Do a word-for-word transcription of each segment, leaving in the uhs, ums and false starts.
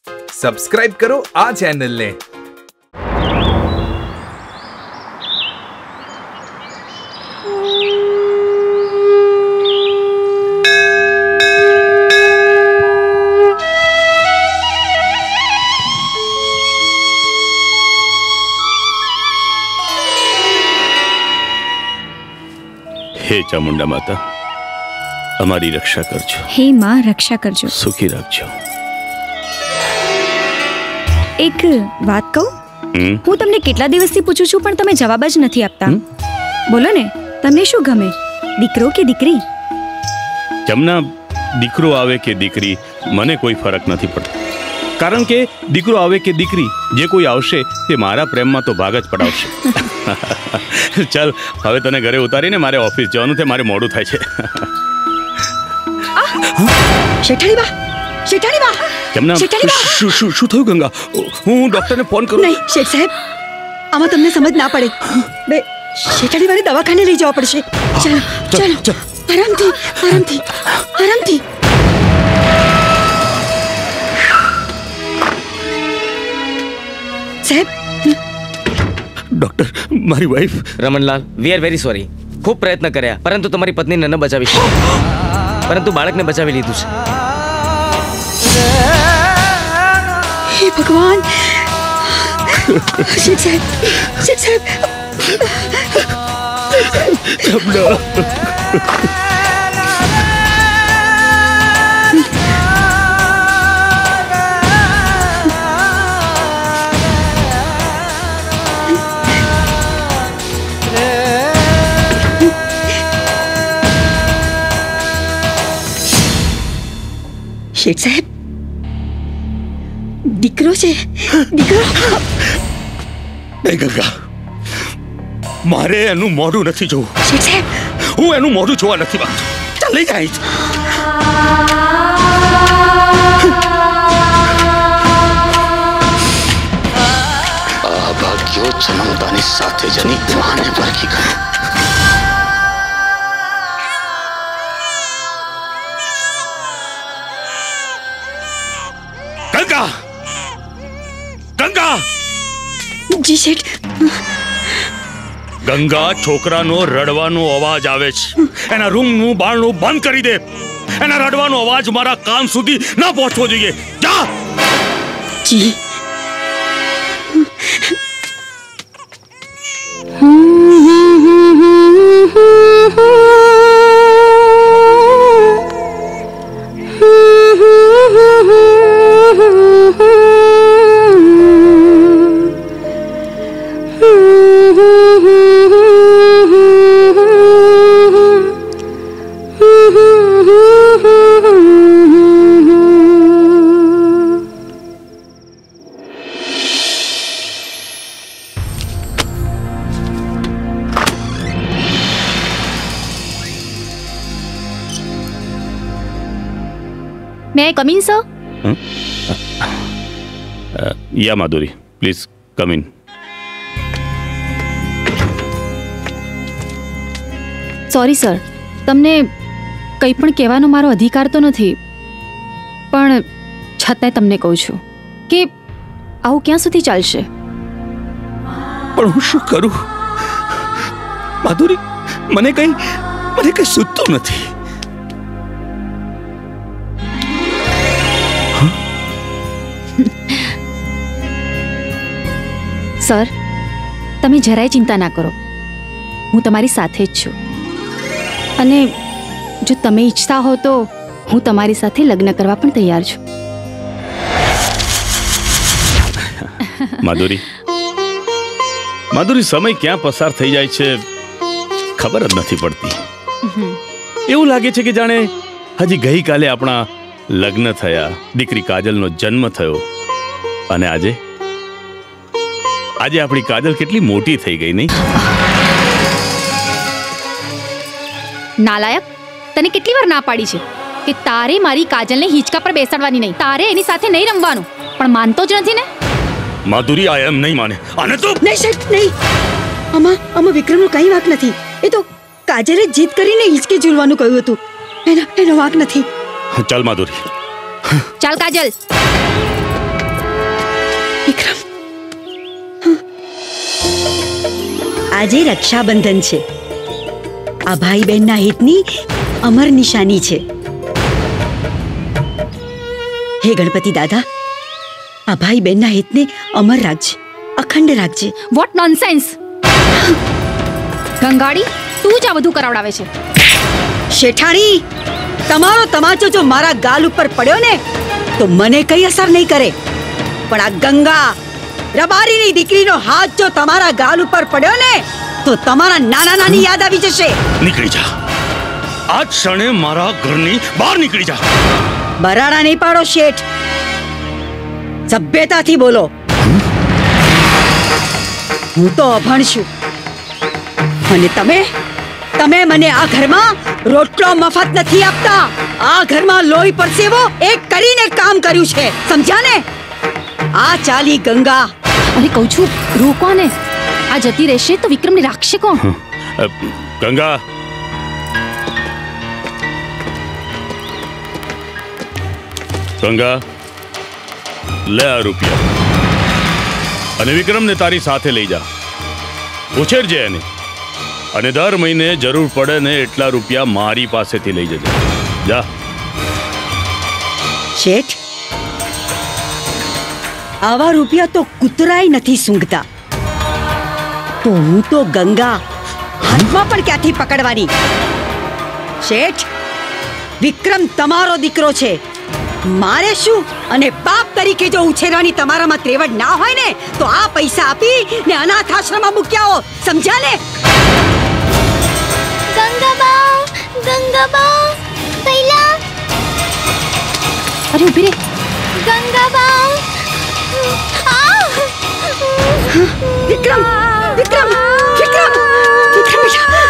Subscribe કરો આ ચેનલને। हे चामुंडा माता हमारी रक्षा करजो। हे मां रक्षा करजो, सुखी रखजो। एक बात कहूं, હું તમને કેટલા દિવસથી પૂછું છું પણ તમે જવાબ જ નથી આપતા। બોલો ને, તમને શું ગમે, દીકરો કે દીકરી? જમના દીકરો આવે કે દીકરી મને કોઈ ફરક નથી પડતો, કારણ કે દીકરો આવે કે દીકરી જે કોઈ આવશે તે મારા પ્રેમમાં તો ભાગ જ પડાવશે। ચાલ હવે તને ઘરે ઉતારીને મારે ઓફિસ જવાનું છે, મારે મોડું થાય છે। શેઠાણી બા, શેઠાણી બા, જમના શું શું શું થયું ગંગા? હું ડોક્ટરને ફોન કરું? નહીં શેઠ સાહેબ, આમાં તમને સમજ ના પડે। બે શેઠાણી વાળી દવાખાને લઈ જવા પડશે। ચાલો ચાલો, આરામથી આરામથી આરામથી। સાહેબ, ડોક્ટર મારી wife Ramanlal, we are very sorry. ખૂબ પ્રયત્ન કર્યા પરંતુ તમારી પત્નીને ન બચાવી શકી, પરંતુ બાળકને બચાવી લીધું છે। હે ભગવાન! શેઠ સાહેબ, શેઠ સાહેબ, શેઠ સાહેબ, દીકરો છે, દીકરો। નહીં ગંગા, મારે એનું મોઢું નથી જોવું। શેઠ સાહેબ, હું એનું મોઢું જોવા નથી માંગતો। ચાલ લઈ જાય। આ ભાગ્યો જન્મતાની સાથે જની માને પરખી ગયો। ગંગા, ગંગા, જી શેઠ। ગંગા, છોકરાનો રડવાનો અવાજ આવે છે, એના રૂમનું બારણું બંધ કરી દે। એના રડવાનો અવાજ મારા કાન સુધી ન પહોંચવો જોઈએ। જા। જી। May I come in, sir? Huh? Uh, yeah, Madhuri, please come in. Sorry sir, તમને કંઈ પણ કહેવાનો મારો અધિકાર તો નથી, પણ છતાંય તમને કહું છું કે આવું ક્યાં સુધી ચાલશે? પણ હું શું કરું માધુરી? મને કંઈ મને કંઈ સૂચતું નથી। સર, તમે જરાય ચિંતા ના કરો, હું તમારી સાથે જ છું, અને જો તમે ઈચ્છતા હો તો હું તમારી સાથે લગ્ન કરવા પણ તૈયાર છું। માધુરી, માધુરી, સમય ક્યાં પસાર થઈ જાય છે ખબર જ નથી પડતી। એવું લાગે છે કે જાણે હજી ગઈકાલે આપણા લગ્ન થયા, દીકરી કાજલનો જન્મ થયો, અને આજે આજે આપણી કાજલ કેટલી મોટી થઈ ગઈ, નહીં? નાલાયક, તને કેટલી વાર ના પાડી છે કે તારે મારી કાજલને હિંચકા પર બેસાડવાની નહીં, તારે એની સાથે નહીં રમવાનું, પણ માનતો જ નથી ને? માધુરી, આ એમ નહીં માને, આને તો નહીં શેઠ, નહીં। આમાં આમાં વિક્રમનો કઈ વાંક નથી, એ તો કાજલે જીત કરીને હિંચકે ઝૂલવાનું કહ્યું હતું, એનો એનો વાંક નથી। ચાલ માધુરી, ચાલ કાજલ। વિક્રમ, આજે રક્ષાબંધન છે. આ ભાઈ બહેનના હિતની અમર નિશાની છે. હે ગણપતિ દાદા, આ ભાઈ બહેનના હિતને અમર રાખજે, અખંડ રાખજે. Vote nonsense! ગંગાડી, તું જ આ બધું કરાવડાવે છે. શેઠાણી, તમારો તમાચો જો મારા ગાલ ઉપર પડ્યો ને તો મને કઈ અસર નહીં કરે, પણ આ ગંગા રબારીની દીકરીનો હાથ જો તમારા ગાલ ઉપર પડ્યો ને તો તમારા નાના નાની યાદ આવી જશે. નીકળી જા, આજ ક્ષણે મારા ઘરની બહાર નીકળી જા. બરાડા નહીં પાડો શેઠ, સભ્યતાથી બોલો. હું તો અભણ છું અને તમે તમે મને આ ઘરમાં રોટલો મફત નથી આપતા. આ ઘરમાં લોહી પરસેવો એક કરીને કામ કર્યું છે, સમજ્યા ને? આ ચાલી ગંગા. અરે કહું છું, રોકો ને. આ જતી રહેશે તો વિક્રમને રાખશે કોણ? ગંગા, ગંગા, લે આ રૂપિયા અને વિક્રમને તારી સાથે લઈ જા. ઉછેરજે એને અને દર મહિને જરૂર પડે ને એટલા રૂપિયા મારી પાસેથી લઈ જજે. જા. શેઠ, આવા રૂપિયા તો કૂતરાય નથી સૂંઘતા, તો હું તો ગંગા હાથમાં પણ ક્યાંથી પકડવાની? શેઠ, વિક્રમ તમારો દીકરો છે. મારે શું? અને બાપ તરીકે જો ઉછેરવાની તમારામાં ત્રેવડ ના હોય ને તો આ પૈસા આપી ને અનાથ આશ્રમમાં મૂક્યા હો, સમજ્યા ને? ગંગાબા, ગંગાબા, પહેલા. અરે ઉભી રે. ગંગાબા. વિક્રમ, વિક્રમ, વિક્રમ, વિક્રમ બેટા.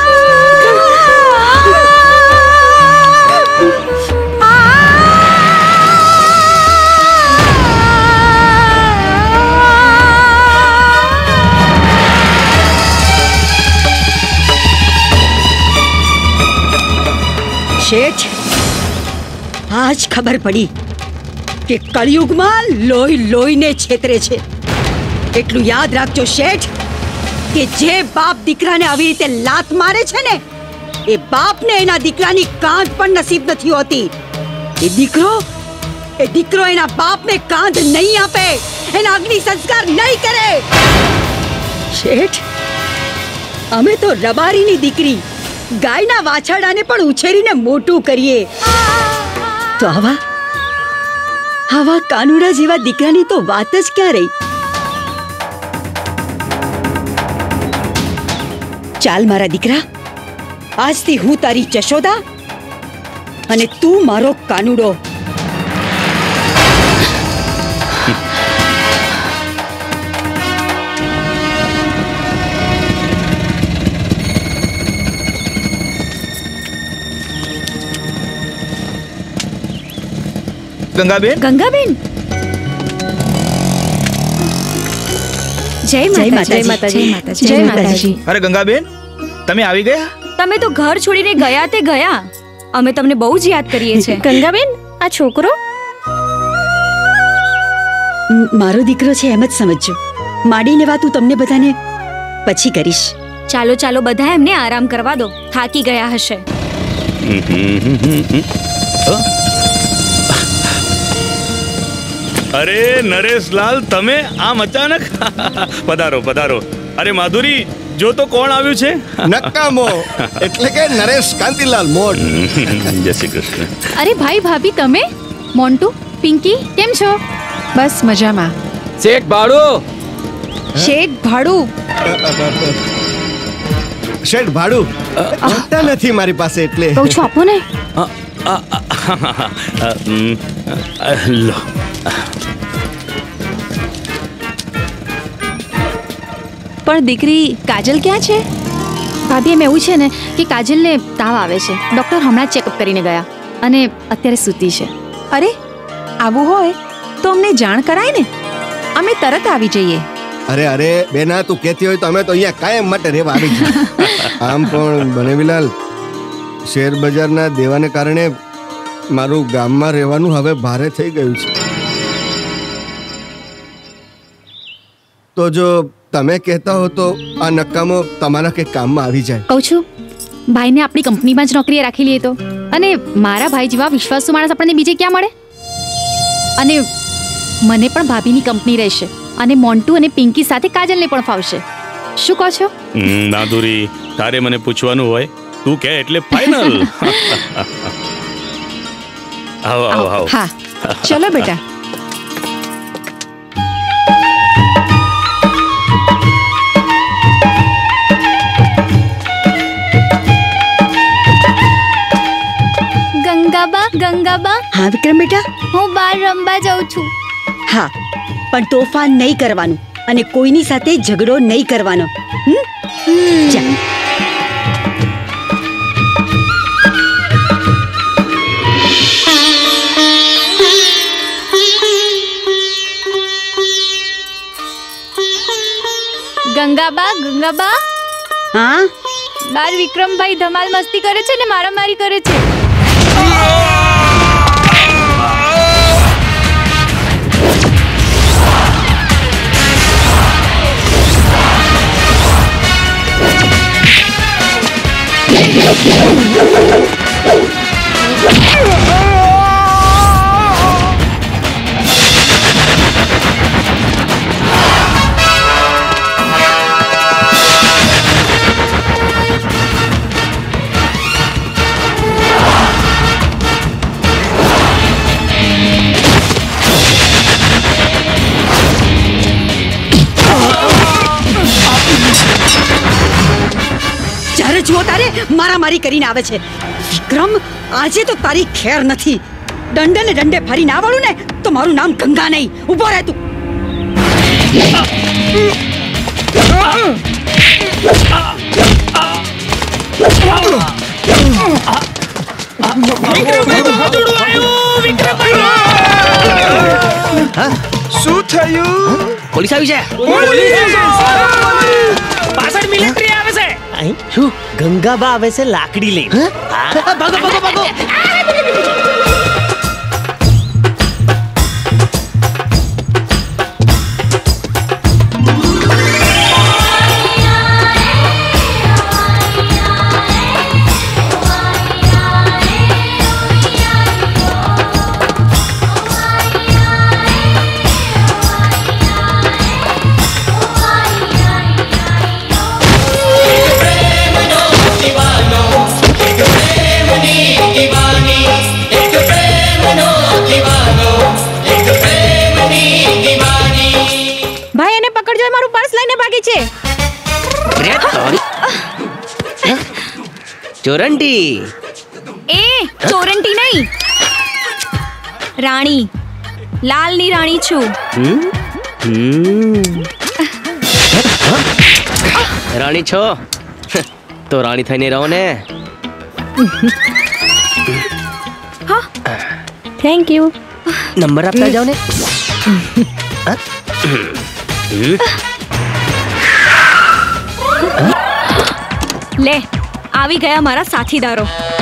શેઠ, આજ ખબર પડી કે કળિયુગમાં લોહી લોહીને છેતરે છે. એટલું યાદ રાખજો શેઠ કે જે બાપ દીકરાને આવી રીતે લાત મારે છે ને એ બાપને એના દીકરાની કાંધ પણ નસીબ નથી હોતી. એ દીકરો એ દીકરો એના બાપને કાંધ નહીં આપે, એના અગ્નિ સંસ્કાર નહીં કરે. શેઠ, અમે તો રબારીની દીકરી ગાયના વાછરડાને પણ ઉછેરીને મોટું કરીએ, તો આવા આવા કાનુડા જેવા દીકરાની તો વાત જ ક્યાં રહી. ચાલ મારા દીકરા, આજથી હું તારી જશોદા અને તું મારો કાનુડો. ગંગાબેન, ગંગાબેન, જય માતાજી. જય માતાજી. જય માતાજી. અરે ગંગાબેન, તમે આવી ગયા? તમે તો ઘર છોડીને ગયા તે ગયા. અમે તમને બહુ જ યાદ કરીએ છીએ. ગંગાબેન, આ છોકરો મારો દીકરો છે એમ જ સમજજો. માડીને વાત હું તમને બધાને પછી કરીશ. ચાલો ચાલો, બધા એમને આરામ કરવા દો, થાકી ગયા હશે. અરે નરેશલાલ, તમે આમ અચાનક? પધારો પધારો. અરે માધુરી, જો તો કોણ આવ્યું છે? નકામો એટલે કે નરેશ કાંતિલાલ મોટ. જય શ્રી કૃષ્ણ. અરે ભાઈ ભાભી, તમે? મોન્ટુ, પિંકી, કેમ છો? બસ મજામાં. શેઠ ભાડુ. શેઠ ભાડુ. શેઠ ભાડુ હોતા નથી મારી પાસે, એટલે કહું છું આપો ને. લો. પણ દીકરી કાજલ ક્યાં છે? ભાભી, એમ એવું છે ને કે કાજલને તાવ આવે છે. ડોક્ટર હમણાં જ ચેકઅપ કરીને ગયા અને અત્યારે સૂતી છે. અરે, આવું હોય તો અમને જાણ કરાય ને, અમે તરત આવી જઈએ. અરે અરે બેના, તું કહેતી હોય તો અમે તો અહીંયા કાયમ માટે રહેવા આવી જઈએ. આમ પણ બનેવીલાલ, શેર બજારના દેવાને કારણે મારું ગામમાં રહેવાનું હવે ભારે થઈ ગયું છે. તો જો તમે કહેતા હો તો આ નકામો તમારા કે કામમાં આવી જાય. કહું છું ભાઈને આપણી કંપનીમાં જ નોકરીએ રાખી લઈએ તો. અને મારા ભાઈ જેવા વિશ્વાસુ માણસ આપણને બીજે ક્યાં મળે? અને મને પણ ભાભીની કંપની રહેશે અને મોન્ટુ અને પિંકી સાથે કાજલને પણ ફાવશે. શું કહો છો? નાદુરી, તારે મને પૂછવાનું હોય તું કે એટલે ફાઇનલ. આવો આવો આવો. હા ચલો બેટા. ગંગાબા, ગંગાબા, હા વિક્રમ બેટા. હું બહાર રમવા જાઉં છું. હા, પણ તોફાન નહીં કરવાનું અને કોઈની સાથે ઝઘડો નહીં કરવાનો. હમ? જા. ગંગાબા, ગંગાબા, હા બાર વિક્રમભાઈ ધમાલ મસ્તી કરે છે ને મારામારી કરે છે. જુઓ તારે મારામારી કરીને આવે છે. વિક્રમ, આજે તો તારી ખેર નથી. દંડે ને દંડે ફરી ના વળું ને તો મારું નામ ગંગા નહીં. ઊભો રહે તું. શું થયું? પોલીસ આવી છે. પાછળ મિલિટરી આવે છે. શું ગંગાબા આવે છે લાકડી લઈને? ભાગો ભાગો ભાગો. ચોરંટી. એ ચોરંટી નહીં, રાણી, લાલની રાણી છું. રાણી છો તો રાણી થઈને રહો ને. હા, થેન્ક યુ. નંબર આપતા જાઓ ને. લે, આવી ગયા મારા સાથીદારો.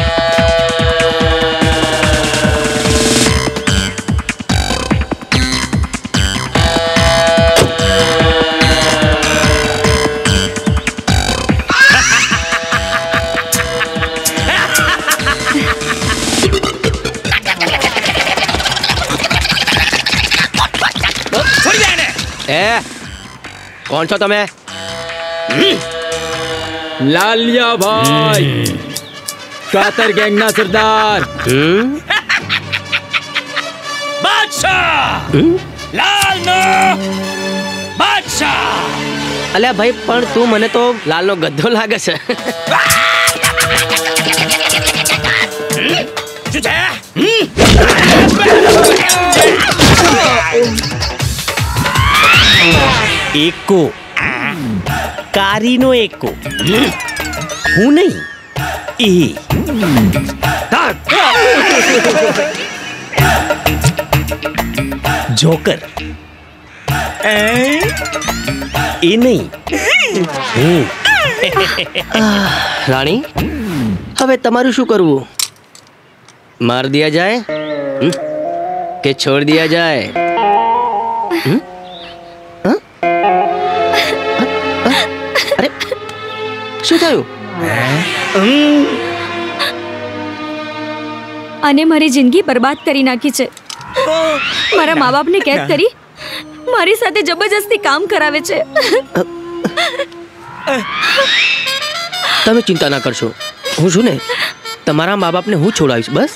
એ કોણ છો તમે? લાલિયા ભાઈ, કાતર ગેંગના સરદાર. બાદશાહ, લાલનો બાદશાહ. અલ્યા ભાઈ, પણ તું મને તો લાલનો ગદ્દો લાગે છે. શું છે? એકો કારીનો એકો, હું નહીં એ. જોકર એ નહીં હું. રાણી, હવે તમારું શું કરવું? માર દિયા જાય કે છોડ દિયા જાય? શું થયું? અને મારી જિંદગી બરબાદ કરી નાખી છે. મારા મા બાપને કેદ કરી મારી સાથે જબરજસ્તી કામ કરાવે છે. તમે ચિંતા ના કરશો, હું છું ને, તમારા મા બાપને હું છોડાવીશ. બસ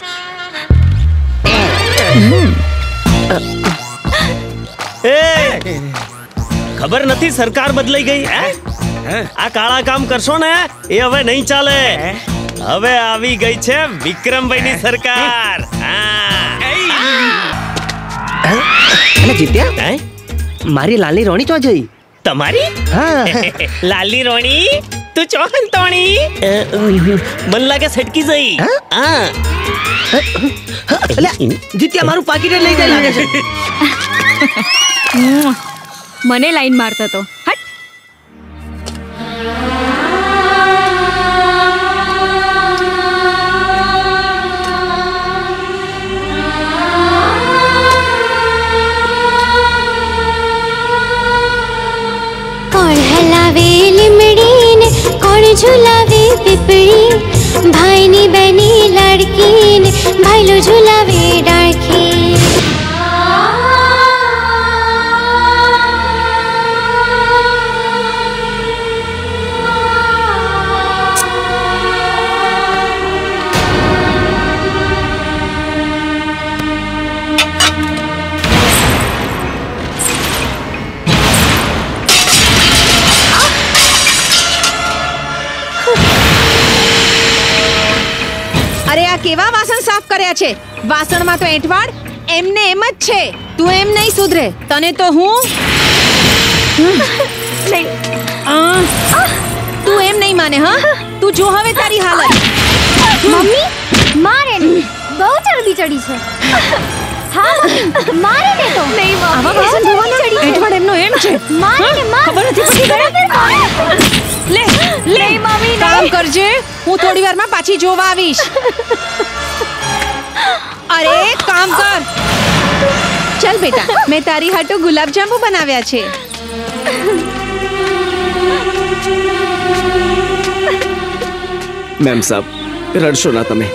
ખબર નથી સરકાર બદલાઈ ગઈ. આ કાળા કામ કરશો ને એ હવે નહીં ચાલે. હવે આવી ગઈ છે વિક્રમભાઈ ની સરકાર. જીત્યા, મારી લાલી રોણી તો જઈ. તમારી? હા. લાલી રોણી તું ચોહન તોણી મન લાગે સટકી જઈ. હા જીત્યા, મારું પાકીટ લઈ જાય લાગે છે. મને લાઈન મારતો તો. હટ. કોણ હલાવે લીમડીને, કોણ ઝુલાવે પીપળી, ભાઈની બેની લાડકીને ભાઈલો ઝુલાવે ડાળખી. અરે આ કેવા વાસણ સાફ કર્યા છે? વાસણમાં તો એંઠવાડ એમને એમ જ છે. તું એમ નહીં સુધરે. તને તો હું તું એમ નહીં માને. હા, તું જો હવે તારી હાલત. મમ્મી મારે ને બહુ ચરબી ચડી છે. હા મમ્મી મારે ને તો નહીં મમ્મી આવા વાસણ ધોવાના એંઠવાડ એમનો એમ છે. મારે ને મારે ખબર નથી પડતી. લે લે મમ્મી કામ કરજે, હું થોડી વારમાં પાછી જોવા આવીશ. અરે કામ કર. ચલ બેટા, મેં તારી હાટુ ગુલાબજાંબુ બનાવ્યા છે. મેમ સાહેબ, રડશો ના તમે.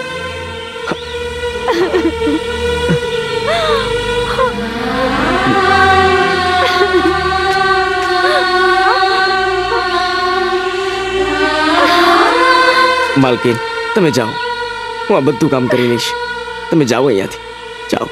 માલકીન, તમે જાઓ, હું આ બધું કામ કરી લઈશ. તમે જાઓ અહીંયાથી, જાઓ.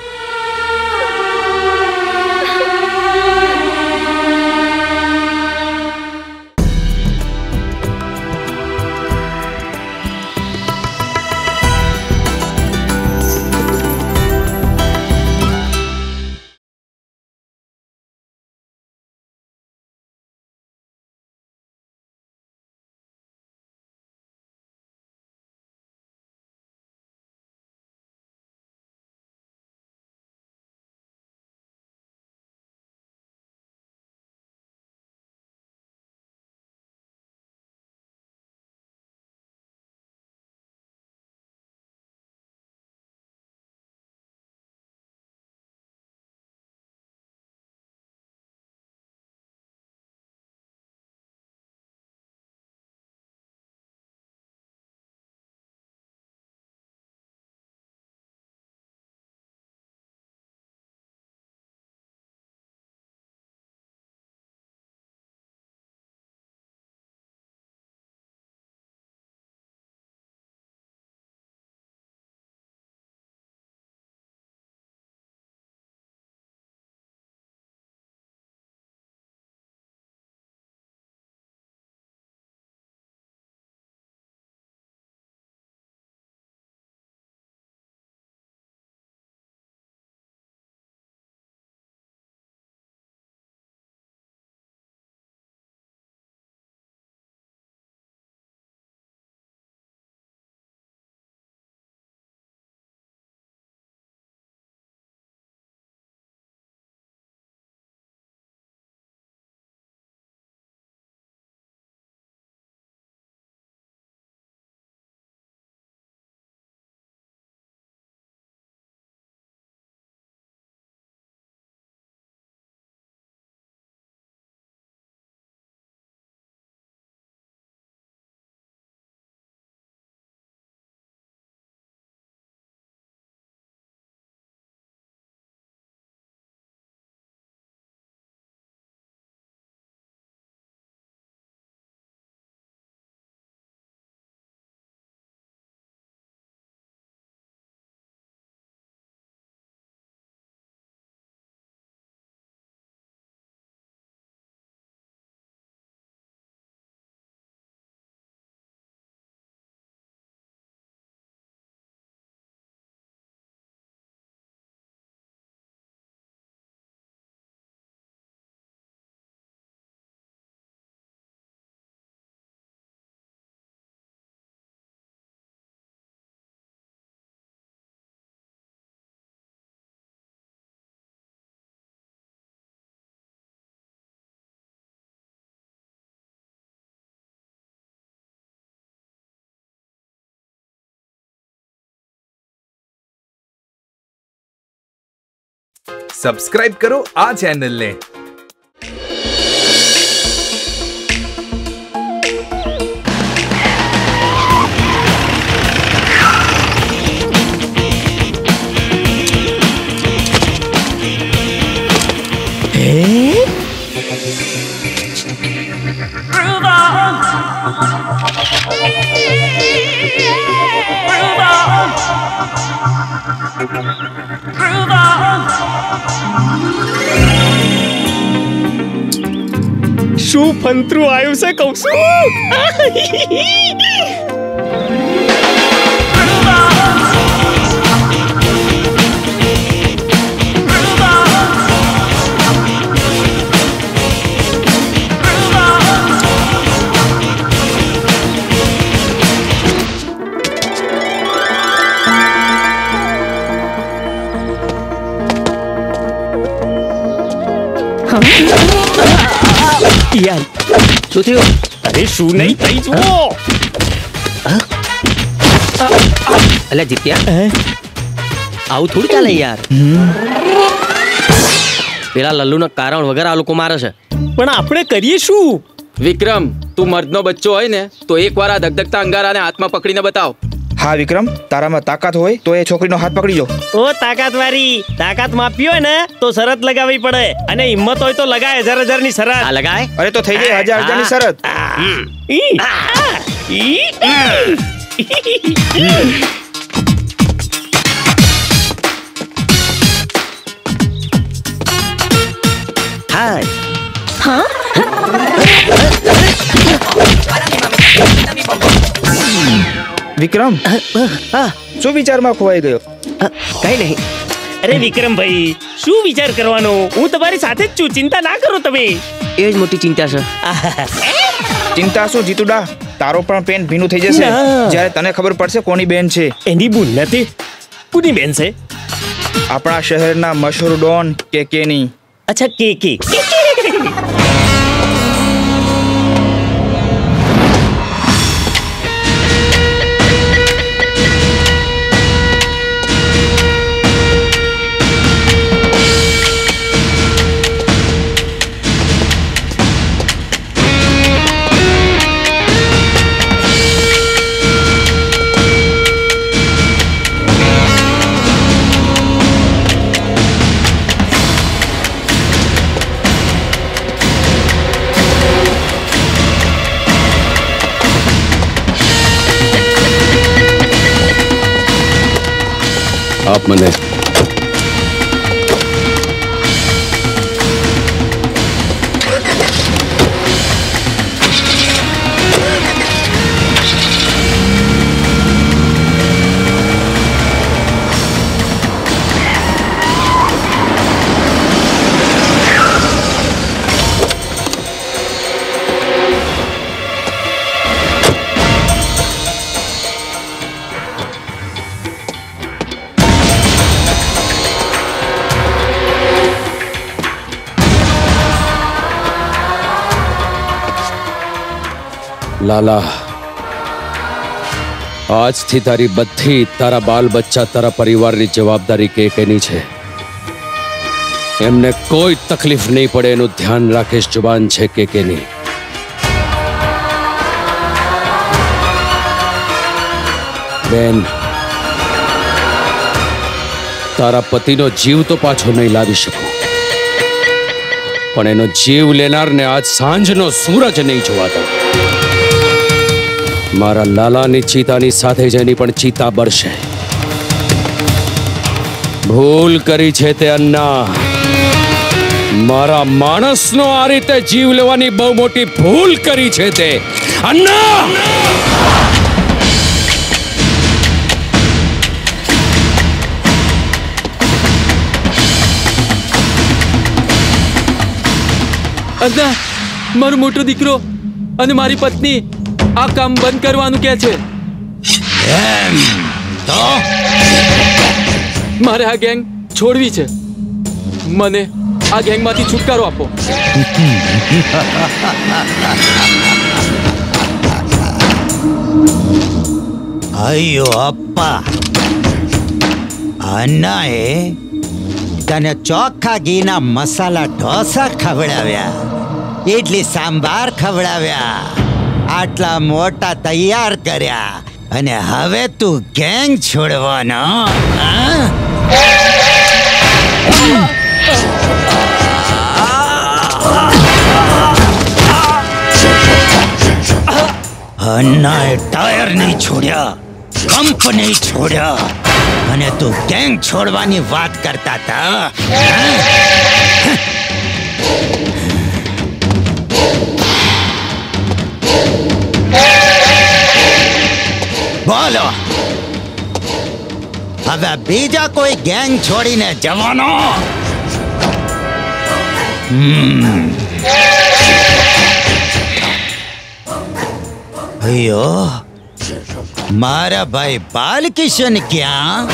સબસ્ક્રાઇબ કરો આ ચેનલને. શું ફંતરું આવ્યું છે કહું છું. યાર શું થયું? અરે શું નહીં થઈ જુઓ. અલ્યા જીત્યા, આવું થોડું ચાલે યાર. પેલા લલ્લુના કારણ વગર આ લોકો મારે છે. પણ આપણે કરીએ શું? વિક્રમ, તું મર્દનો બચ્ચો હોય ને તો એકવાર આ ધગધગતા અંગારાને હાથમાં પકડીને બતાવ. હા વિક્રમ, તારામાં તાકાત હોય તો એ છોકરીનો હાથ પકડી જો. ઓ તાકાત વાળી, તાકાત માપી હોય ને તો શરત લગાવવી પડે, અને હિંમત હોય તો લગાય હજાર હજાર ની શરત. આ લગાય? અરે તો થઈ જાય હજાર હજાર ની શરત. હાય હા વિક્રમ, શું વિચારમાં ખોવાઈ ગયો? કઈ નહીં. અરે વિક્રમભાઈ, શું વિચાર કરવાનો, હું તમારી સાથે જ છું, ચિંતા ના કરો તમે. એ જ મોટી ચિંતા છે. ચિંતા શું જીતુડા, તારો પણ પેન્ટ ભીનું થઈ જશે જ્યારે તને ખબર પડશે કોની બેન છે. એની ભૂલ નથી. કોની બેન છે? આપણા શહેરના મશહૂર ડોન કે કેની. અચ્છા, કે કે આપ મને લાલા, આજથી તારી બધી તારા બાલ બચ્ચા તારા પરિવારની જવાબદારી કે કેની છે. એમને કોઈ તકલીફ નહીં પડે એનું ધ્યાન રાખીશ. જુબાન છે કે કેની. બેન, તારા પતિનો જીવ તો પાછો નહીં લાવી શકું, પણ એનો જીવ લેનારને આજ સાંજનો સૂરજ નહીં જોવા દઉં. મારા લાલાની ચિતાની સાથે જ એની પણ ચિતા બળશે. ભૂલ કરી છે તે અન્ના. મારા માણસનો આ રીતે જીવ લેવાની બહુ મોટી ભૂલ કરી છે તે અન્ના. અન્ના, મારો મોટો દીકરો અને મારી પત્ની આ કામ બંધ કરવાનું કે છે. મારે આ ગેંગ છોડવી છે. મને આ ગેંગમાંથી છુટકારો આપો. ಅಯ್ಯೋ ಅಪ್ಪ, ಅಣ್ಣಾಯೇ તને ચોખ્ખા ઘીના મસાલા ઢોસા ખવડાવ્યા, ઇડલી સાંભાર ખવડાવ્યા, આટલા મોટા તૈયાર કર્યા અને હવે તું ગેંગ છોડવાનો? અન્નાએ ટાયર નહીં છોડ્યા, કંપ નહીં છોડ્યા અને તું ગેંગ છોડવાની વાત કરતા હતા. બોલો, હવે બીજા કોઈ ગેંગ છોડીને જવાનો? હમ અయ్યો, મારા ભાઈ બાલકિશન ક્યાં?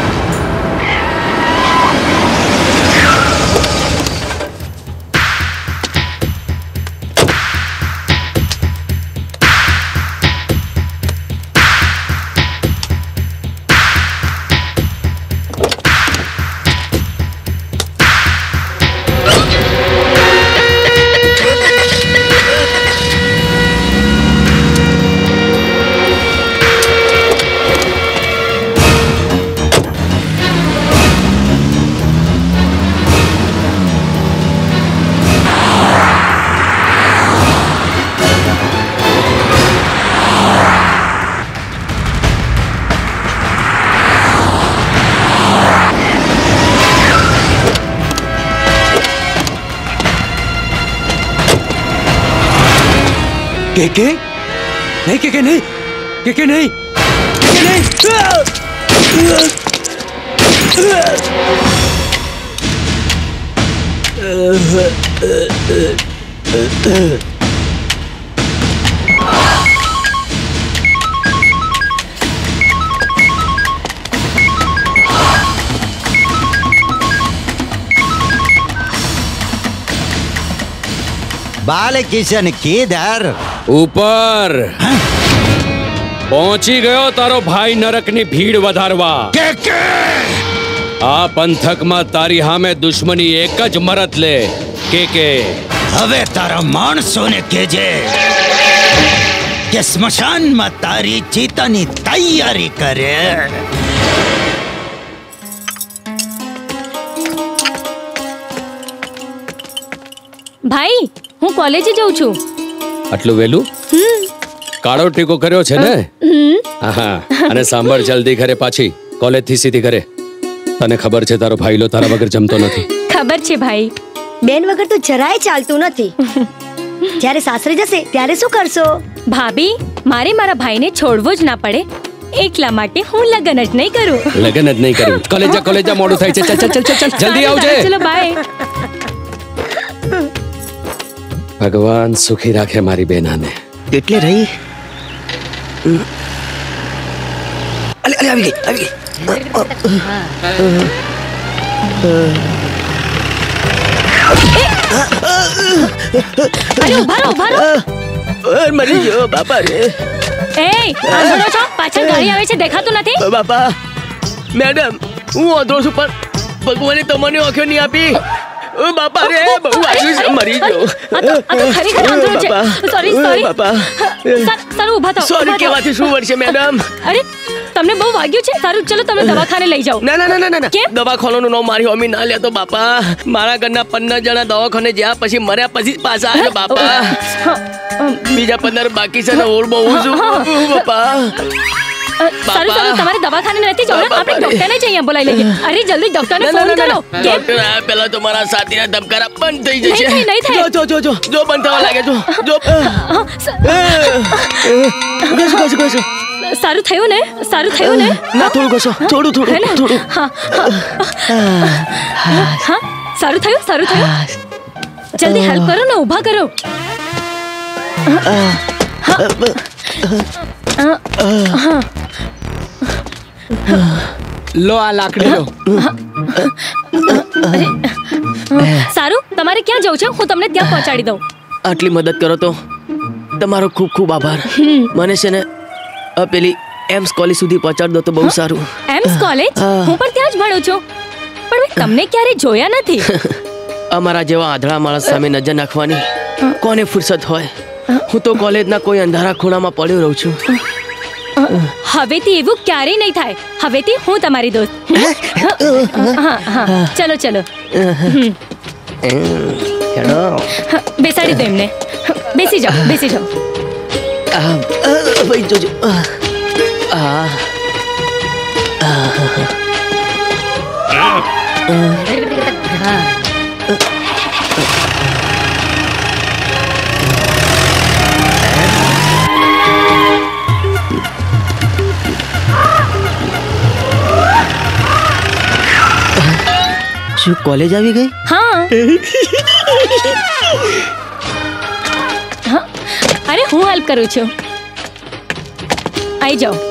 के के नहीं के के नहीं के के नहीं के नहीं બાલકિશન કિધર? ઉપર પહોંચી ગયો તારો ભાઈ નરકની ભીડ વધારવા. આ પંથકમાં તારી સામે દુશ્મની એક જ મરત લે કે કે હવે તારા માણસોને કહેજે કે સ્મશાનમાં તારી ચિતાની તૈયારી કરે. ભાઈ, હું કોલેજે જાઉં છું. આટલું વેલું? કાળો ટીકો કર્યો છે ને? હા, અને સાંભળ, જલ્દી ઘરે પાછી, કોલેજ થી સીધી ઘરે. તને ખબર છે તારો ભાઈલો તારા વગર જમતો નથી. ખબર છે ભાઈ. બેન વગર તો જરાય ચાલતું નથી. જ્યારે સાસરે જશે ત્યારે શું કરશો? ભાભી, મારે મારા ભાઈને છોડવો જ ના પડે એટલા માટે હું લગન જ નહીં કરું. લગન જ નહીં કરું? કોલેજ જા, કોલેજ જા, મોડું થાય છે. ચલ ચલ ચલ ચલ, જલ્દી આવજે. ચલો, બાય. ભગવાન સુખી રાખે મારી બેનાને. એટલે રહી. અલે અલે આવી ગઈ, આવી ગઈ. અરે ઉભા રહો, ઉભા રહો. મરી ગયો બાપા રે. એ આંધળો છો? પાછળ ગાડી આવે છે, દેખાતું નથી? બાપા, મેડમ, હું આંધળો છું પણ ભગવાને તમને આંખો નહીં આપી. ઓ બાપા રે, બહુ આવ્યું છે, મરી ગયો. આ તો આ તો ખરેખર આંધળો છે. સોરી સોરી બાપા. સારું, ઊભા થાઓ. સોરી કહેવાથી શું વળશે મેડમ? અરે તમને બહુ વાગ્યું છે? સારું, ચલો તમને દવાખાને લઈ જાઓ. ના ના ના ના ના, દવાખાનાનું નામ મારી હોમી ના લેતો બાપા. મારા ઘરના પંદર જણા દવાખાને જ્યાં પછી મર્યા પછી પાછા આવ્યો બાપા. બીજા પંદર બાકી છે ને, ઓર બહુ છું બાપા. સારું સારું, તમારે દવાખાને નથી જવું, આપણે ડોક્ટરને જ અહીંયા બોલાવી લઈએ. અરે જલ્દી ડોક્ટરને ફોન કરો. ડોક્ટર આયા પહેલા તો મારા સાથીના ધબકારા બંધ થઈ જશે. નહીં થાય. જો જો જો જો બંધ થવા લાગે. જો જો ઘસો ઘસો ઘસો. સારું થયું ને? સારું થયું ને? ના, થોડું ઘસો, થોડું થોડું થોડું. હા હા, સારું થયું, સારું થયું. જલ્દી હેલ્પ કરો ને, ઊભા કરો. લો આ લાકડી લો. સારું, તમારે ક્યાં જવું છે? હું તમને ત્યાં પહોંચાડી દઉં. આટલી મદદ કરો તો તમારો ખૂબ ખૂબ આભાર. મને છે ને પેલી એમ્સ કોલેજ સુધી પહોંચાડી દો તો બહુ સારું. AIIMS college? હું પણ ત્યાં જ ભણું છું. પણ મેં તમને ક્યારે જોયા નથી. અમારા જેવા આંધળા માણસ સામે નજર નાખવાની કોને ફુરસત હોય? હું તો કોલેજના કોઈ અંધારા ખૂણામાં પડ્યો રહું છું. હવેથી એવું ક્યારેય નહીં થાય. હવેથી હું તમારી દોસ્ત. હા હા ચલો ચલો. બેસાડી દો એમને. બેસી જાઓ બેસી જાઓ. ભાઈ જોજો. આ શું કોલેજ આવી ગઈ? હા. અરે હું હેલ્પ કરું છું. આવી જાઓ.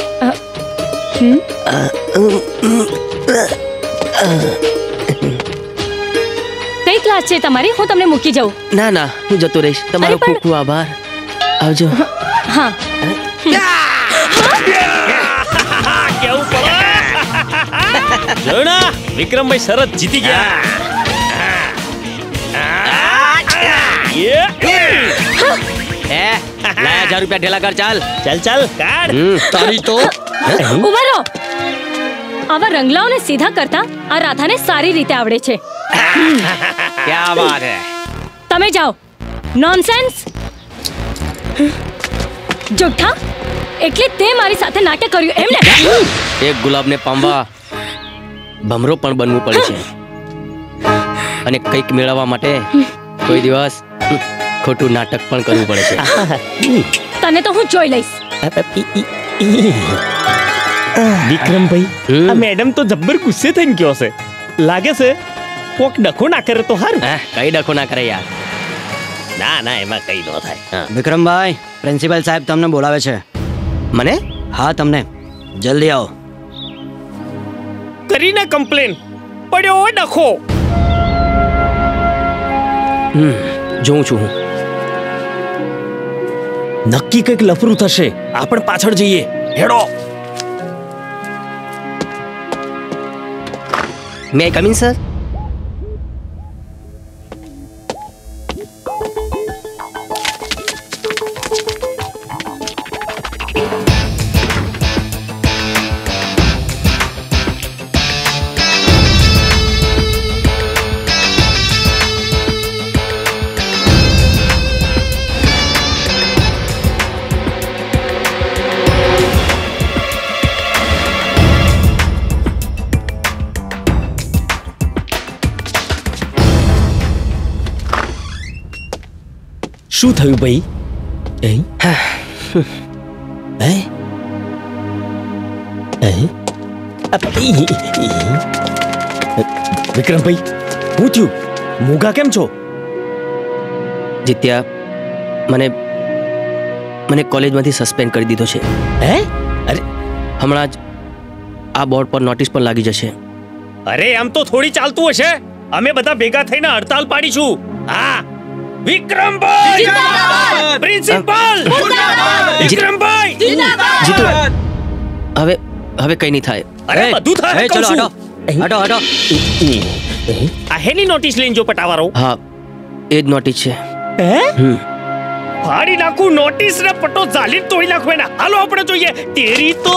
કઈ ક્લાસ છે તમારી? હું તમને મૂકી જાઉં. ના ના હું જતો રહીશ. તમારો ખૂબ ખૂબ આભાર. આવજો. હા. કેવું પડે? જોના વિક્રમભાઈ સરસ જીતી ગયા. એ લાય હજાર રૂપિયા ઢેલા કર. ચાલ ચાલ ચાલ કાઢ. તારી તો ઉભા રહો. આવા રંગલાઓને સીધા કરતા આ રાધાને સારી રીતે આવડે છે. ક્યા વાત હે. તમે જાઓ. નોનસેન્સ. જુઠ્ઠા. એટલે તે મારી સાથે નાટક કર્યું એમ ને? એક ગુલાબને પામવા ભમરો પણ બનવું પડે છે અને કંઈક મેળવવા માટે કોઈ દિવસ ખોટું નાટક પણ કરવું પડે છે. તને તો હું જોઈ લઈશ. વિક્રમભાઈ આ મેડમ તો જબ્બર ગુસ્સે થઈને ગયો છે. લાગે છે કોક ડખો ના કરે તો હારું. કઈ ડખો ના કરે યાર. ના ના એમાં કઈ ન થાય. વિક્રમભાઈ પ્રિન્સિપલ સાહેબ તમને બોલાવે છે. મને? હા તમને. જલ્દી આવો. કરીને કમ્પ્લેન પડ્યો ડખો. હમ જોઉં છું હું. નક્કી કંઈક લફરું થશે. આપણે પાછળ જઈએ. હેડો. May I come in sir? શું થયું ભાઈ? વિક્રમભાઈ શું થયું? મૂગા કેમ છો? જીત્યા મને મને કોલેજમાંથી સસ્પેન્ડ કરી દીધો છે. હે? અરે હમણાં જ આ બોર્ડ પર નોટિસ પણ લાગી જશે. અરે આમ તો થોડી ચાલતું હશે. અમે બધા ભેગા થઈને હડતાલ પાડીશું. હા વિક્રમભાઈ જિંદાબાદ. પ્રિન્સિપલ જિંદાબાદ. વિક્રમભાઈ જિંદાબાદ. જીતુ હવે હવે કઈ નહીં થાય. અરે બધું થાય. ચલો હટો હટો હટો. આ હેની નોટિસ લઈને જો પટાવારો. હા એ જ નોટિસ છે. હે? ફાડી નાખું નોટિસ ને પટો ઝાલી તોડી નાખું એના. હાલો આપણે જોઈએ. તેરી તો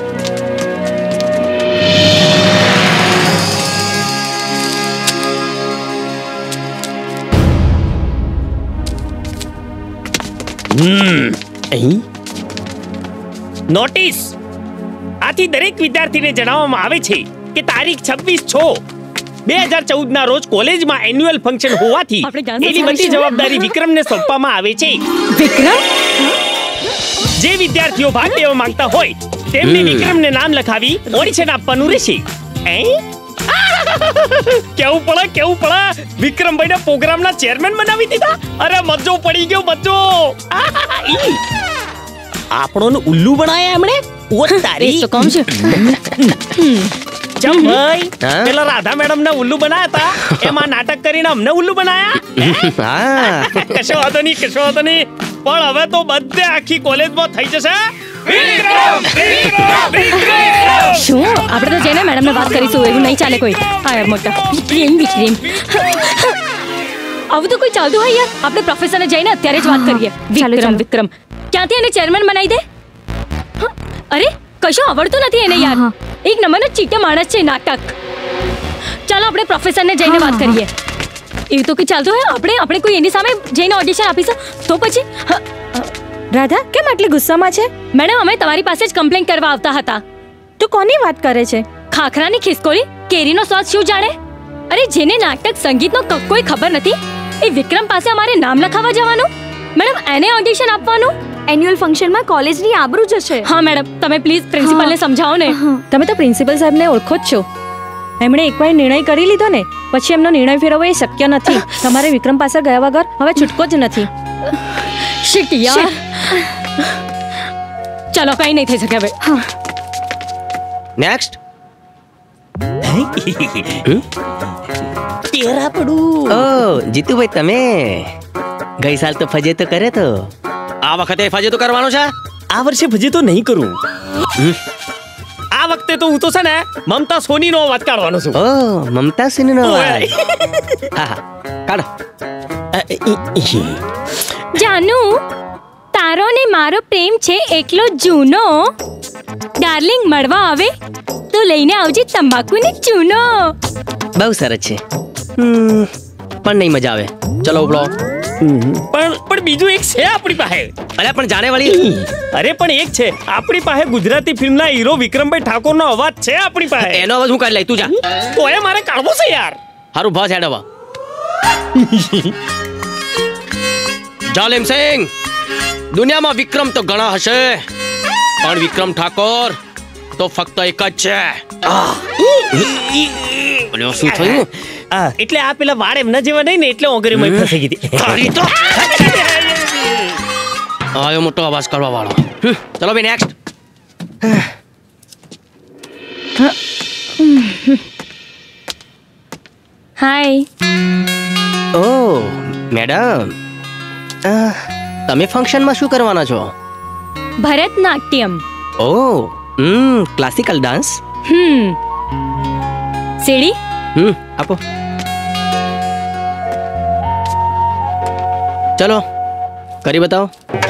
નોટિસ. આથી દરેક વિદ્યાર્થીને જણાવવામાં આવે છે કે તારીખ છવ્વીસ છ બે હજાર ચૌદ ના રોજ કોલેજમાં એન્યુઅલ ફંક્શન હોવાથી એની બધી જવાબદારી વિક્રમને સોંપવામાં આવે છે. વિક્રમ? જે વિદ્યાર્થીઓ ભાગ લેવા માંગતા હોય તેમને વિક્રમને નામ લખાવી ઓડિશન આપવાનું રહેશે. કેવું પડે કેવું પડે. વિક્રમભાઈ ને પ્રોગ્રામના ચેરમેન બનાવી દીધા. અરે મજો પડી ગયો મજો. આપણોને ઉલ્લુ બનાયા એમણે. ઓ તારી તો કોમ છે. ચમ ભાઈ પેલા રાધા મેડમ ને ઉલ્લુ બનાયા હતા એમાં નાટક કરીને અમને ઉલ્લુ બનાયા. કશો વાંધો નહીં કશો વાંધો નહીં. પણ હવે તો બધે આખી કોલેજમાં થઈ જશે શું આપણે તો જઈને મેડમને વાત કરીશું, એવું નહીં ચાલે કોઈ. હા મોટા વિક્રમ વિક્રમ આવું તો કોઈ ચાલતું હોય યાર. આપણે પ્રોફેસરને જઈને અત્યારે જ વાત કરીએ. વિક્રમ વિક્રમ ક્યાંથી એને ચેરમેન બનાવી દે. અરે કશું આવડતું નથી એને યાર. એક નંબરનો ચીટો માણસ છે, નાટક. ચાલો આપણે પ્રોફેસરને જઈને વાત કરીએ. એવું તો કંઈ ચાલતું હોય આપણે આપણે કોઈ એની સામે જઈને ઓડિશન આપીશું તો પછી. રાધા કેમ આટલી ગુસ્સામાં છે? મેડમ અમે તમારી પાસે જ કમ્પ્લેન કરવા આવતા હતા. તું કોની વાત કરે છે? ખાખરાની ખિસકોલી કેરીનો સ્વાદ શું જાણે? અરે જેને નાટક સંગીતનો કોઈ ખબર નથી એ વિક્રમ પાસે અમારે નામ લખાવવા જવાનું? મેડમ એને ઓડિશન આપવાનું? એન્યુઅલ ફંક્શનમાં કોલેજની આબરૂ જશે. હા મેડમ તમે પ્લીઝ પ્રિન્સિપલને સમજાવો ને. તમે તો પ્રિન્સિપલ સાહેબને ઓળખો જ છો. એમણે એકવાર નિર્ણય કરી લીધો ને પછી એમનો નિર્ણય ફેરવવો એ શક્ય નથી. તમારે વિક્રમ પાસે ગયા વગર હવે છૂટકો જ નથી. શિટ યાર. ચલો કઈ નહીં થઈ શકે હવે. નેક્સ્ટ. તેરા પડું. ઓ જીતુભાઈ તમે ગઈ સાલ તો ફજે તો કરે તો આ વખતે ફજે તો કરવાનો છે? આ વર્ષે ફજે તો નહીં કરું. આ વખતે તો હું તો છે ને મમતા સોની નો અવાજ કાઢવાનો છું. ઓ મમતા સોની નો અવાજ. હા હા કાઢો. જાનુ તારો ને મારો પ્રેમ છે એટલો જૂનો. ડાર્લિંગ મળવા આવે તો લઈને આવજે તંબાકુ ને ચૂનો. બહુ સરસ છે પણ નહીં મજા આવે. ચલો ઉપડો. પણ પણ બીજું એક છે આપણી પાસે. અરે પણ જાણે વાળી. અરે પણ એક છે આપણી પાસે ગુજરાતી ફિલ્મના હીરો વિક્રમભાઈ ઠાકોરનો અવાજ છે આપણી પાસે. એનો અવાજ હું કાઢી લઈ તું જા. તો એ મારે કાઢવો છે યાર. હારું ભાસ હેડ હવે. જાલિમ સિંહ દુનિયામાં વિક્રમ તો ઘણા હશે પણ વિક્રમ ઠાકોર તો ફક્ત એક જ છે. શું થયું? એટલે આ પેલા વાળ એમના જેવા નહીં ને એટલે ઓગરી માં ફસાઈ ગઈ હતી. આયો મોટો અવાજ કરવા વાળો. ચલો ભાઈ નેક્સ્ટ. હાય. ઓ મેડમ તમે ફંક્શનમાં શું કરવાના છો? ભરતનાટ્યમ. ઓ હમ ક્લાસિકલ ડાન્સ. હમ સીડી. હમ આપો. ચલો કરી બતાવો.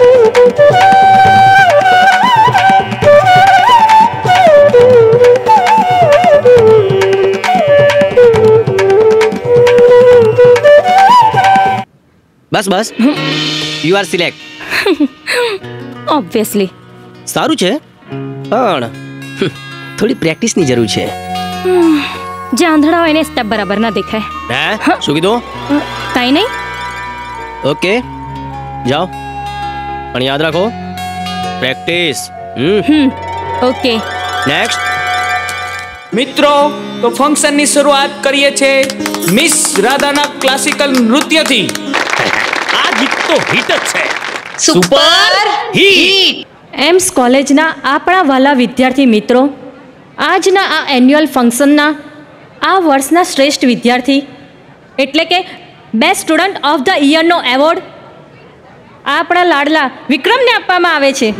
બસ બસ યુ આર સિલેક્ટ. ઓબ્વિયસલી. સારું છે પણ થોડી પ્રેક્ટિસની જરૂર છે. જે આંધળા હોય ને સ્ટેપ બરાબર ના દેખાય. હે શું કીધું? કઈ નહીં. ઓકે જાઓ પણ યાદ રાખો પ્રેક્ટિસ. હમ ઓકે નેક્સ્ટ. મિત્રો તો ફંક્શનની શરૂઆત કરીએ છીએ મિસ રાધાના ક્લાસિકલ નૃત્યથી. આ ગીત તો હિટ જ છે. Super hit. એમ્સ કોલેજના આપણા વાલા વિદ્યાર્થી મિત્રો, આજના આ એન્યુઅલ ફંક્શનના આ વર્ષના શ્રેષ્ઠ વિદ્યાર્થી એટલે કે બેસ્ટ સ્ટુડન્ટ ઓફ ધ યરનો એવોર્ડ આપણા લાડલા વિક્રમને આપવામાં આવે છે.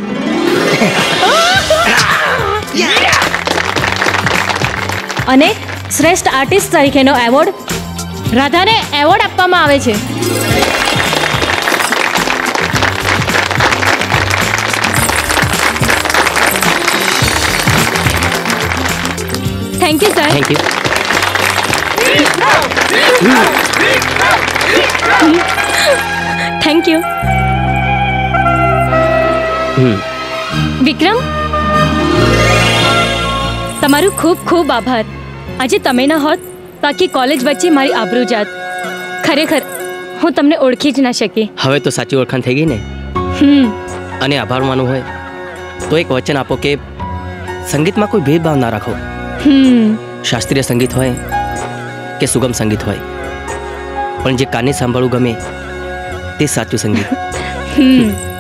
અને શ્રેષ્ઠ આર્ટિસ્ટ તરીકેનો એવોર્ડ રાધાને એવોર્ડ આપવામાં આવે છે. Thank you sir. Thank you. Thank you. Vikram તમારું ખૂબ ખૂબ આભાર. આજે તમે ન હોત તો આખી કોલેજ વચ્ચે મારી આબરૂ જાત. ખરેખર હું તમને ઓળખી જ ના શકી. હવે તો સાચી ઓળખાણ થઈ ગઈ ને. હમ અને આભાર માનવું હોય તો એક વચન આપો કે સંગીતમાં કોઈ ભેદભાવ ના રાખો. હમ શાસ્ત્રીય સંગીત હોય કે સુગમ સંગીત હોય પણ જે કાને સાંભળવું ગમે તે સાચું સંગીત. હમ